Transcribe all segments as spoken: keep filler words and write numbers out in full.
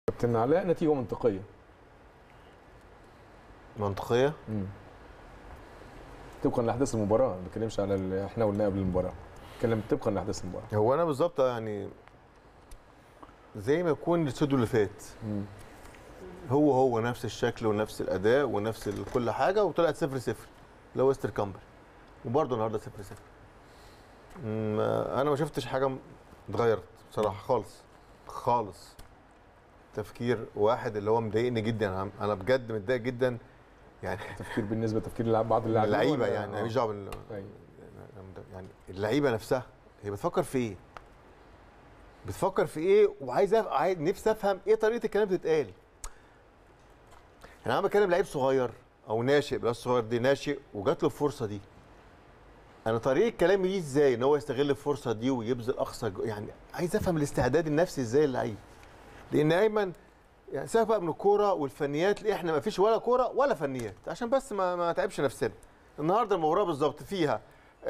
كابتن علاء، نتيجه منطقيه. منطقيه؟ امم طبقا لاحداث المباراه، ما بتكلمش على اللي احنا قلناه قبل المباراه، بتكلم طبقا لاحداث المباراه. هو انا بالظبط يعني زي ما يكون الاستوديو اللي فات امم هو هو نفس الشكل ونفس الاداء ونفس كل حاجه، وطلعت صفر صفر اللي هو استر كامبر، وبرضه النهارده صفر صفر. انا ما شفتش حاجه اتغيرت بصراحه خالص خالص. تفكير واحد اللي هو مضايقني جدا، انا بجد متضايق جدا يعني. تفكير بالنسبه لتفكير اللاعب، بعض اللاعبين اللعيبه يعني ماليش دعوه بال يعني اللعيبه نفسها هي بتفكر في ايه؟ بتفكر في ايه؟ وعايز أف... عايز نفسي افهم ايه طريقه الكلام اللي بتتقال. يعني انا بكلم لعيب صغير او ناشئ، بلاش صغير دي، ناشئ وجات له الفرصه دي. انا طريقه كلامي دي ازاي ان هو يستغل الفرصه دي ويبذل اقصى جو... يعني عايز افهم الاستعداد النفسي ازاي اللعيب. لان ايمن يعني سيبك بقى من الكوره والفنيات، اللي احنا ما فيش ولا كوره ولا فنيات عشان بس ما ما تعبش نفسنا. النهارده المباراه بالظبط فيها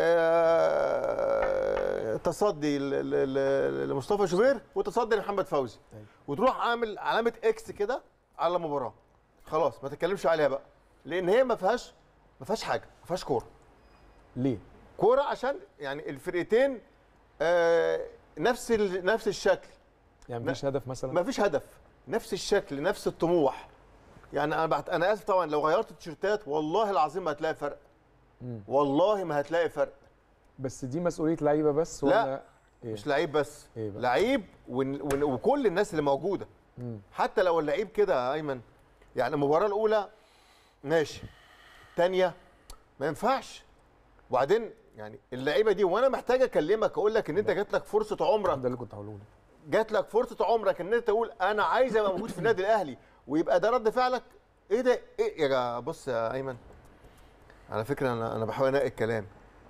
آه تصدي لمصطفى شوبير وتصدي لمحمد فوزي، وتروح عامل علامه اكس كده على المباراه، خلاص ما تتكلمش عليها بقى، لان هي ما فيهاش ما فيهاش حاجه، ما فيهاش كوره. ليه؟ كوره عشان يعني الفرقتين آه نفس نفس الشكل، يعني مفيش هدف مثلا؟ مفيش هدف، نفس الشكل نفس الطموح. يعني انا بعت... انا اسف طبعا لو غيرت التيشيرتات والله العظيم ما هتلاقي فرق. مم. والله ما هتلاقي فرق. بس دي مسؤوليه لعيبه بس ولا لا؟ إيه؟ مش لعيب بس، إيه لعيب ون... ون... وكل الناس اللي موجوده. مم. حتى لو اللعيب كده يا ايمن، يعني المباراه الاولى ماشي، الثانيه ما ينفعش. وبعدين يعني اللعيبه دي، وانا محتاج اكلمك اقول لك ان انت جات لك فرصه عمرك. ده اللي كنت هقوله لك، جات لك فرصه عمرك ان انت تقول انا عايز ابقى موجود في النادي الاهلي، ويبقى ده رد فعلك. ايه ده؟ ايه يا بص يا ايمن، على فكره انا انا بحاول انقي الكلام.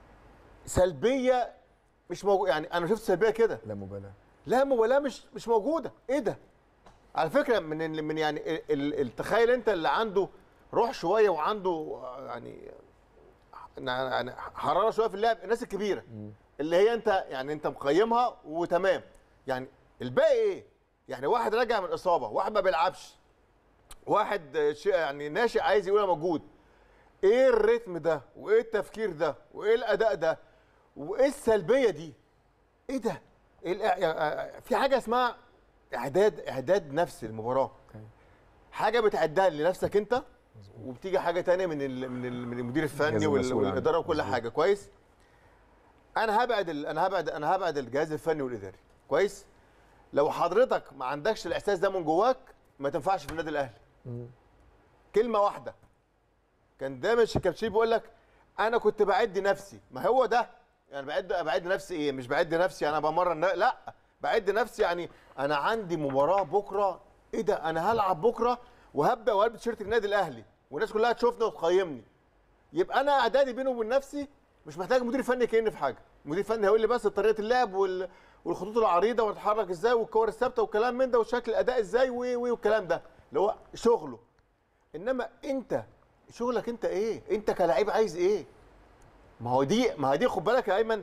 سلبيه مش موجود، يعني انا شفت سلبيه كده، لا مبالاه، لا مبالاه مش مش موجوده. ايه ده؟ على فكره من من يعني التخيل انت اللي عنده روح شويه وعنده يعني يعني حراره شويه في اللعب، الناس الكبيره اللي هي انت يعني انت مقيمها وتمام. يعني الباقي ايه؟ يعني واحد راجع من اصابه، واحد ما بيلعبش، واحد يعني ناشئ عايز يقول انا موجود. ايه الريتم ده؟ وايه التفكير ده؟ وايه الاداء ده؟ وايه السلبيه دي؟ ايه ده؟ إيه في حاجه اسمها اعداد اعداد نفس المباراه. حاجه بتعدها لنفسك انت، وبتيجي حاجه ثانيه من ال من ال من المدير الفني والاداره وكل حاجه. كويس؟ انا هبعد انا هبعد انا هبعد الجهاز الفني والاداري. كويس؟ لو حضرتك ما عندكش الاحساس ده من جواك ما تنفعش في النادي الاهلي. كلمه واحده كان دايما الكابتن بيقول لك انا كنت بعد نفسي. ما هو ده يعني بعد بعد نفسي ايه؟ مش بعد نفسي انا بمرن، لا، بعد نفسي يعني انا عندي مباراه بكره. ايه ده؟ انا هلعب بكره وهبدا والبس تيشيرت النادي الاهلي والناس كلها تشوفني وتقيمني. يبقى انا اعدادي بيني وبين نفسي مش محتاج مدير فني يكلمني في حاجه. المدير الفني هيقول لي بس طريقه اللعب وال والخطوط العريضه ونتحرك ازاي والكور الثابته والكلام من ده وشكل الاداء ازاي والكلام ده اللي هو شغله. انما انت شغلك انت ايه؟ انت كلاعب عايز ايه؟ ما هو دي ما هي دي خد بالك يا ايمن،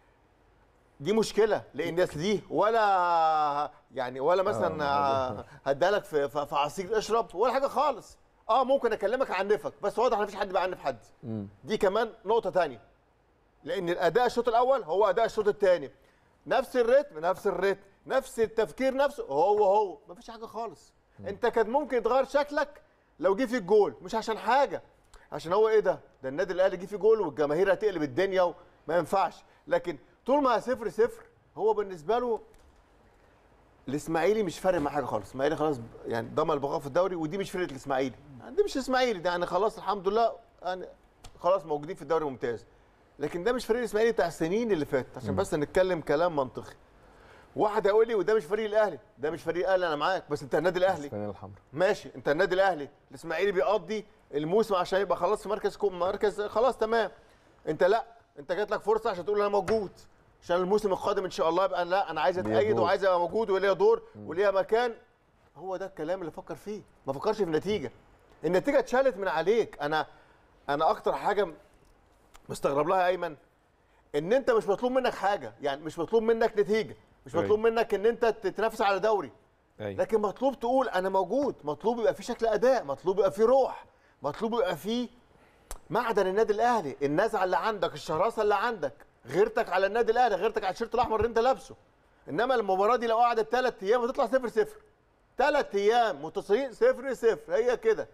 دي مشكله. لان الناس دي ولا يعني ولا مثلا هديها لك في في عصير اشرب ولا حاجه خالص. اه ممكن اكلمك عنفك، بس واضح ان مفيش حد بيعنف حد. دي كمان نقطه ثانيه، لان الاداء الشوط الاول هو اداء الشوط الثاني، نفس الريتم نفس الريتم نفس التفكير نفسه هو هو، مفيش حاجه خالص. مم. انت كان ممكن تغير شكلك لو جه فيك جول، مش عشان حاجه، عشان هو ايه ده؟ ده النادي الاهلي جه فيه جول والجماهير هتقلب الدنيا وما ينفعش. لكن طول ما صفر صفر هو بالنسبه له الاسماعيلي مش فارق مع حاجه خالص. الاسماعيلي خلاص يعني ضمن البقاء في الدوري، ودي مش فرقه الاسماعيلي، يعني دي مش اسماعيلي ده يعني خلاص الحمد لله يعني خلاص موجودين في الدوري ممتاز. لكن ده مش فريق الاسماعيلي بتاع السنين اللي فاتت، عشان م. بس نتكلم كلام منطقي. واحد هيقول لي وده مش فريق الاهلي، ده مش فريق الاهلي، انا معاك، بس انت النادي الاهلي الحمراء ماشي، انت النادي الاهلي. الاسماعيلي بيقضي الموسم عشان يبقى خلاص في مركز كوم مركز خلاص تمام. انت لا، انت جات لك فرصه عشان تقول انا موجود، عشان الموسم القادم ان شاء الله يبقى لا انا عايز اتأيد وعايز ابقى موجود وليا دور وليا مكان. هو ده الكلام اللي فكر فيه، ما فكرش في النتيجه. النتيجه اتشالت من عليك. انا انا اكتر حاجه مستغرب لها يا ايمن ان انت مش مطلوب منك حاجه، يعني مش مطلوب منك نتيجه، مش مطلوب منك ان انت تتنافس على دوري، أيوة. لكن مطلوب تقول انا موجود، مطلوب يبقى في شكل اداء، مطلوب يبقى في روح، مطلوب يبقى في معدن النادي الاهلي، النزعه اللي عندك، الشراسه اللي عندك، غيرتك على النادي الاهلي، غيرتك على التيشيرت الاحمر اللي انت لابسه. انما المباراه دي لو قعدت ثلاث ايام هتطلع صفر صفر. ثلاث ايام متصلين صفر صفر، هي كده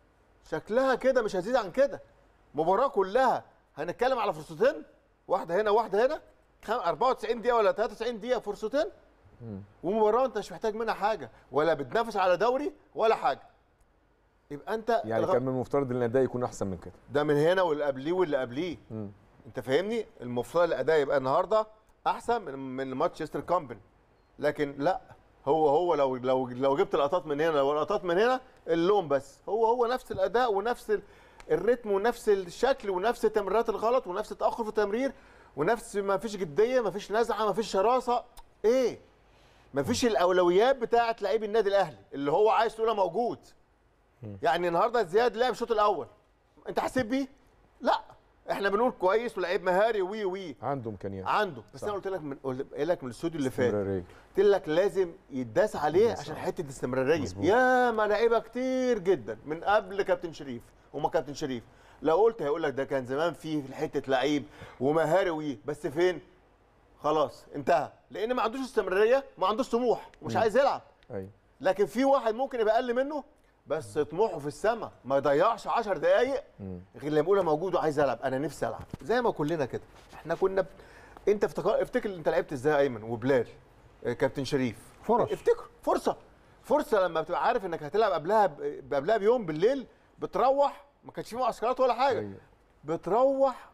شكلها كده، مش هزيد عن كده. مباراه كلها هنتكلم على فرصتين، واحده هنا واحده هنا، أربعة وتسعين دقيقه ولا ثلاثة وتسعين دقيقه فرصتين، ومباراه انت مش محتاج منها حاجه، ولا بتنافس على دوري ولا حاجه. يبقى انت يعني كان من المفترض ان الاداء يكون احسن من كده. ده من هنا واللي قبليه واللي قبليه. انت فاهمني؟ المفترض الاداء يبقى النهارده احسن من من ماتش استر كامبن، لكن لا، هو هو لو لو لو جبت لقطات من هنا ولقطات من هنا، اللون بس هو هو نفس الاداء ونفس الريتم ونفس الشكل ونفس التمريرات الغلط ونفس التاخر في التمرير ونفس ما فيش جديه، ما فيش نزعه، ما فيش شراسه، ايه؟ ما فيش الاولويات بتاعه لعيب النادي الاهلي اللي هو عايز تقولها موجود. يعني النهارده زياد لعب الشوط الاول، انت حسيت بيه؟ لا، احنا بنقول كويس ولعيب مهاري وي وي عنده امكانيات، عنده، بس صح. انا قلت لك من قلت لك من الاستوديو اللي فات، قلت لك لازم يتداس عليه عشان حته الاستمراريه. يا ما لعيبه كتير جدا من قبل كابتن شريف وما كابتن شريف لو قلت هيقول لك ده كان زمان فيه في حته لعيب ومهاري وي، بس فين؟ خلاص انتهى، لان ما عندوش استمراريه، ما عندوش طموح ومش عايز يلعب. ايوه. لكن في واحد ممكن يبقى اقل منه بس طموحه في السماء، ما يضيعش عشر دقايق غير لما يقول موجود وعايز العب، انا نفسي العب، زي ما كلنا كده. احنا كنا ب... انت افتكر افتكر انت لعبت ازاي ايمن وبلال، كابتن شريف، فرص، افتكر فرصه فرصه لما بتبقى عارف انك هتلعب قبلها ب... قبلها بيوم بالليل، بتروح ما كانش في معسكرات ولا حاجه. أيوة. بتروح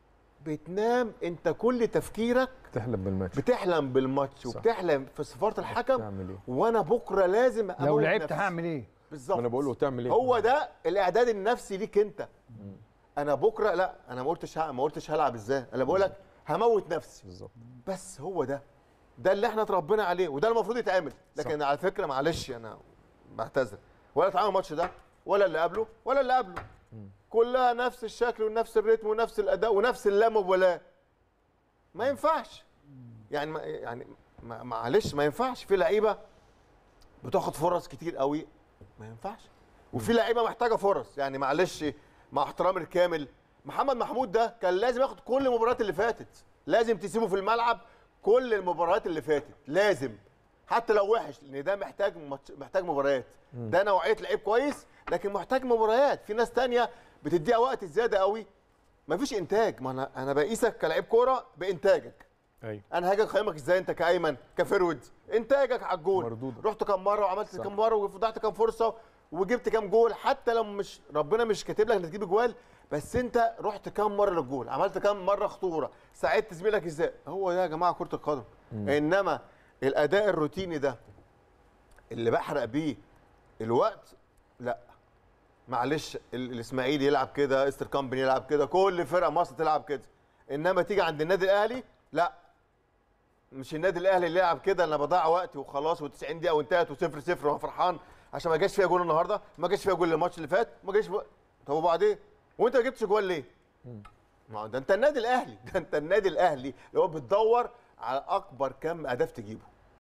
بتنام، انت كل تفكيرك بتحلم بالماتش، بتحلم بالماتش وبتحلم في صفاره الحكم، إيه؟ وانا بكره لازم لو لعبت هعمل ايه بالظبط. انا بقول له تعمل ايه، هو ده الاعداد النفسي ليك انت. مم. انا بكره لا، انا ما قلتش ما قلتش هلعب ازاي، انا بقول لك هموت نفسي بالظبط. بس هو ده ده اللي احنا اتربينا عليه وده المفروض يتعمل. لكن صح. على فكره معلش انا بعتذر، ولا اتعامل الماتش ده ولا اللي قبله ولا اللي قبله، كلها نفس الشكل ونفس الريتم ونفس الاداء ونفس اللامبالاه. ما ينفعش يعني ما يعني ما معلش ما ينفعش. في لعيبه بتاخد فرص كتير قوي، ما ينفعش. وفي لعيبه محتاجه فرص، يعني معلش مع احترامي الكامل، محمد محمود ده كان لازم ياخد كل المباريات اللي فاتت، لازم تسيبه في الملعب كل المباريات اللي فاتت، لازم حتى لو وحش، لان ده محتاج محتاج مباريات. ده نوعيه لعيب كويس لكن محتاج مباريات. في ناس ثانيه بتديها وقت زياده قوي، مفيش انتاج. ما انا انا بقيسك كلاعب كوره بانتاجك. ايوه. انا هاجي اقيمك ازاي انت كايمن كفرود؟ انتاجك على الجول، مردودة. رحت كام مره وعملت كام مره وفتحت كام فرصه وجبت كام جول، حتى لو مش ربنا مش كاتب لك انك تجيب جوال، بس انت رحت كام مره للجول، عملت كام مره خطوره، ساعدت زميلك ازاي. هو ده يا جماعه كره القدم. مم. انما الاداء الروتيني ده اللي بحرق بيه الوقت، لا معلش، الاسماعيلي يلعب كده، استر كامبن يلعب كده، كل فرقه مصر تلعب كده. انما تيجي عند النادي الاهلي لا، مش النادي الاهلي اللي يلعب كده انا بضيع وقتي وخلاص و90 دقيقه وانتهت وصفر صفر وانا فرحان عشان ما جاش فيها جول النهارده، ما جاش فيها جول الماتش اللي فات، ما جاش في... طب وبعدين؟ وانت ما جبتش جول ليه؟ ما ده انت النادي الاهلي، ده انت النادي الاهلي اللي هو بتدور على اكبر كم اهداف تجيبه.